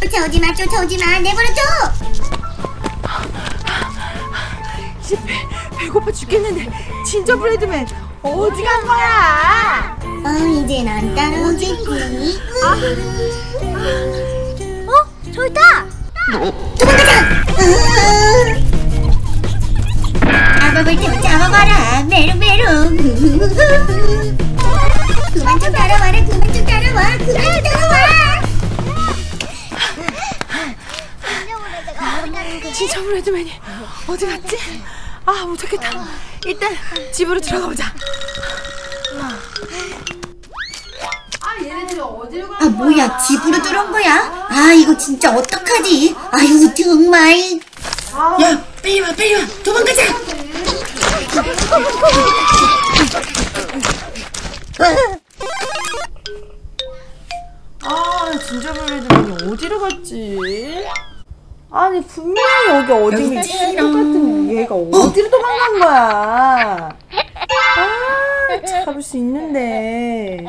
쫓아오지마 쫓아오지마 내버려둬. 배고파 죽겠는데 진저브레드맨 어디 간 거야? 이제 난 따라오겠지. 저기 있다. 도망가자. 잡아볼 테면 잡아봐라 메롱메롱. 그만 좀 따라와라 그만 좀 따라와 그만 좀 따라와. 진저브레드맨이 어디 갔지? 못 찾겠다. 일단 집으로 들어가 보자. 얘네들 어디로 간 거야? 뭐야 집으로 들어온 거야? 이거 진짜 어떡하지? 아유 정말. 야 빨리 와 도망가자. 진저브레드맨이 어디로 갔지? 아니 분명히 여기 어디 있지? 똑같은 얘가 어디로 도망간 거야? 잡을 수 있는데.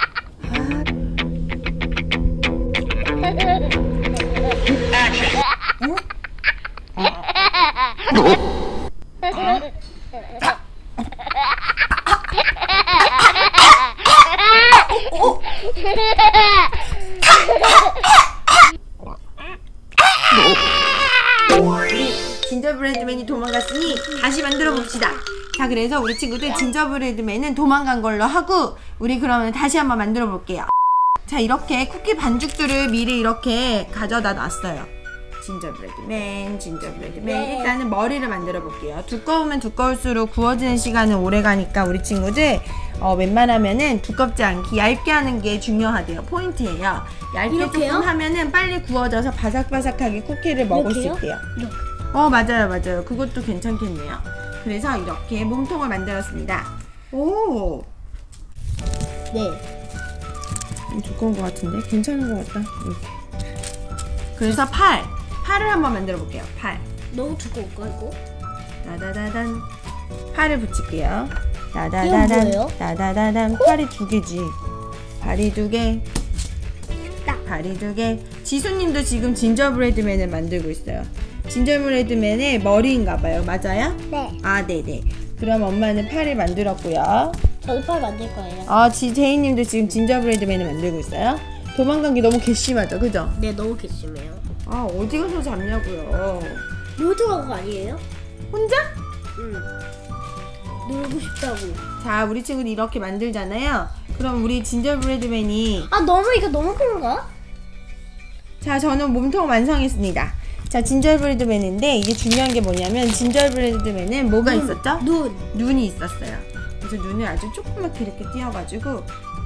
우리 진저브레드맨이 도망갔으니 다시 만들어 봅시다. 자, 그래서 우리 친구들 진저브레드맨은 도망간 걸로 하고 우리 그러면 다시 한번 만들어 볼게요. 자, 이렇게 쿠키 반죽들을 미리 이렇게 가져다 놨어요. 진저브레드맨 일단은 머리를 만들어 볼게요. 두꺼우면 두꺼울수록 구워지는 시간은 오래 가니까 우리 친구들 웬만하면은 두껍지 않게 얇게 하는 게 중요하대요. 포인트예요. 얇게 이렇게요? 조금 하면은 빨리 구워져서 바삭바삭하게 쿠키를 먹을 수 있대요. 이렇게. 맞아요. 그것도 괜찮겠네요. 그래서 이렇게 몸통을 만들었습니다. 오! 네. 좀 두꺼운 것 같은데? 괜찮은 것 같다. 이렇게. 그래서 팔을 한번 만들어 볼게요. 팔. 너무 두꺼울까 이거? 따다다단. 팔을 붙일게요. 이건 따다다단. 뭐예요? 따다다단. 팔이 두 개지. 발이 두 개. 딱. 발이 두 개. 지수님도 지금 진저브레드맨을 만들고 있어요. 진저브레드맨의 머리인가봐요. 맞아요? 네. 네네. 그럼 엄마는 팔을 만들었고요. 저도 팔 만들 거예요. 제이님도 지금 진저브레드맨을 만들고 있어요. 도망간 게 너무 괘씸하죠, 그죠? 네, 너무 괘씸해요. 어디 가서 잡냐고요. 놀더라고 거 아니에요? 혼자? 응. 놀고 싶다고. 자, 우리 친구들 이렇게 만들잖아요. 그럼 우리 진저브레드맨이 이거 너무 큰가? 자, 저는 몸통 완성했습니다. 자, 진저브레드맨인데 이게 중요한 게 뭐냐면 진저브레드맨은 뭐가 있었죠? 눈이 있었어요. 그래서 눈을 아주 조그맣게 이렇게 띄어가지고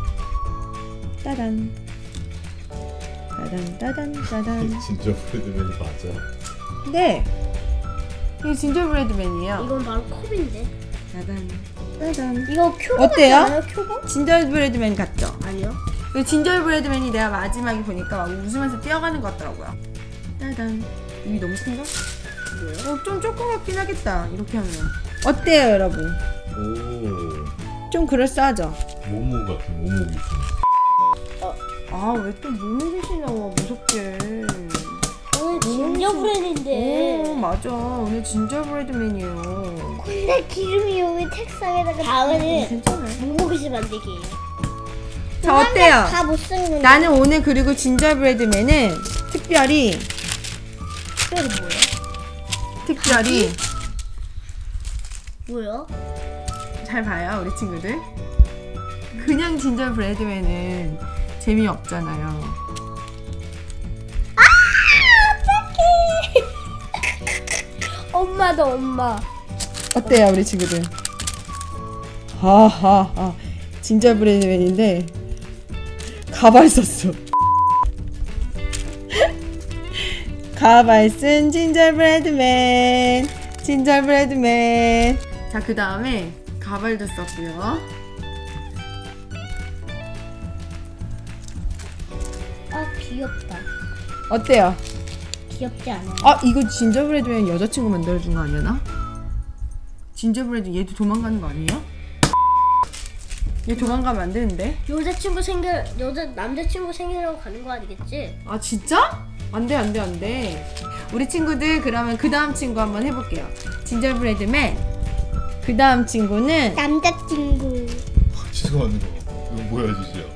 따단 따단 진저브레드맨이 맞아? 네, 이게 진저브레드맨이에요. 이건 바로 컵인데. 따단 이거 큐브 어때요? 같지 않아요? 큐브? 진저브레드맨 같죠? 아니요. 그 진저브레드맨이 내가 마지막에 보니까 막 웃으면서 뛰어가는 것 같더라고요. 따단. 입이 너무 큰가? 뭐요? 좀 조금 같긴 하겠다. 이렇게 하면 어때요, 여러분? 오, 좀 그럴싸하죠? 모모 같은 모모 귀신. 왜 또 몸이 귀신 나와 무섭게. 오늘 진저브레드인데. 맞아. 오늘 진저브레드맨이에요. 근데 기름이 여기 책상에다가. 다음에는 괜찮아요. 모모기시 만들기예요. 자, 어때요? 다 못 쓰는. 나는 오늘 그리고 진저브레드맨은 특별히 뭐예요? 뭐요? 잘 봐요, 우리 친구들. 그냥 진저브레드맨은 재미없잖아요. 엄마도 엄마. 어때요, 우리 친구들? 진저브레드맨인데 가발 썼어. 가발 쓴 진저브레드맨. 자, 그 다음에 가발도 썼고요. 귀엽다. 어때요? 귀엽지 않아요? 이거 진저브레드맨 여자친구 만들어준 거 아니야, 나? 진저브레드 얘도 도망가는 거 아니에요? 얘 도망가면 안 되는데? 남자친구 생기려고 가는 거 아니겠지? 진짜? 안돼 안돼 안돼. 우리 친구들 그러면 그 다음 친구 한번 해볼게요. 진저브레드맨. 그 다음 친구는 남자친구. 지수가 만든 거 같아. 이거 뭐야 지수야?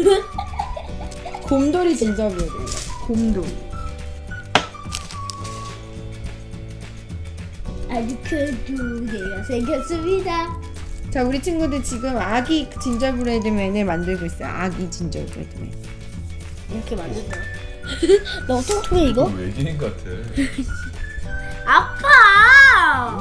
곰돌이 진저브레드입니다. 곰돌이. 아주 큰 두 개가 생겼습니다. 자, 우리 친구들 지금 아기 진저브레드맨을 만들고 있어요. 아기 진저브레드맨. 이렇게 만든다. 너무 통통해 이거? 외계인 같아. 아파.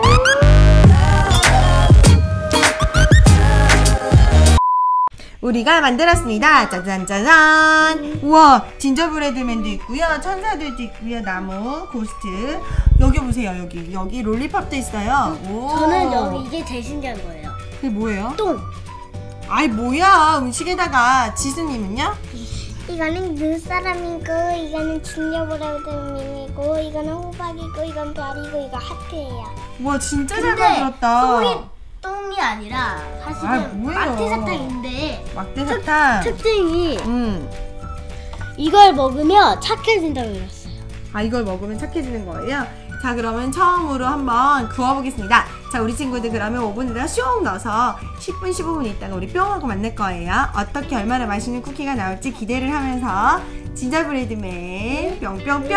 우리가 만들었습니다. 짜잔짜잔. 우와, 진저브레드맨도 있고요. 천사들도 있고요. 나무, 고스트. 여기 보세요. 여기 롤리팝도 있어요. 오. 저는 여기 이게 제일 신기한 거예요. 그게 뭐예요? 똥. 아이 뭐야, 음식에다가. 지수님은요? 이거는 눈사람이고, 이거는 진저브레드맨이고, 이거는 호박이고, 이건 별이고, 이거 하트예요. 우와, 진짜 잘 근데 만들었다. 똥이 아니라 사실은 아, 뭐예요? 막대사탕인데 막대사탕. 특징이 음. 이걸 먹으면 착해진다고 들었어요. 아, 이걸 먹으면 착해지는 거예요? 자, 그러면 처음으로 한번 구워보겠습니다. 자, 우리 친구들 그러면 오븐에다 슉 넣어서 10분, 15분 있다가 우리 뿅 하고 만날 거예요. 어떻게 얼마나 맛있는 쿠키가 나올지 기대를 하면서 진저브레드맨 뿅뿅뿅.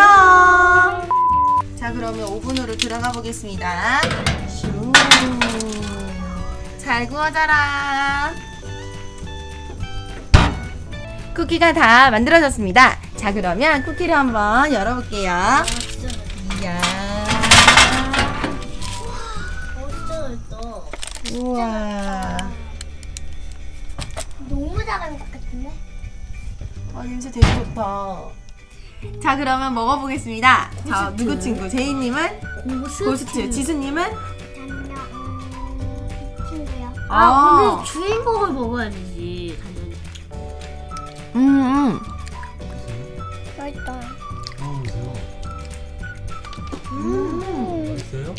자, 그러면 오븐으로 들어가 보겠습니다. 슝. 잘 구워져라. 쿠키가 다 만들어졌습니다. 자, 그러면 쿠키를 한번 열어볼게요. 이야. 멋있어. 우와. 너무 잘하는 것 같은데? 아, 냄새 되게 좋다. 자, 그러면 먹어보겠습니다. 자, 누구 친구? 제이님은? 고스트. 지수님은? 친구야. 아. 근데 주인공을 먹어야 되지, 당연히. 맛있다. 아 보세요. 맛있어요?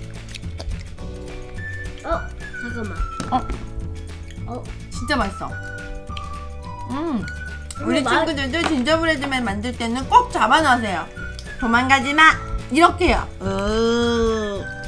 잠깐만. 진짜 맛있어. 우리 맛- 친구들도 진저브레드맨 만들 때는 꼭 잡아놓으세요. 도망가지 마. 이렇게요.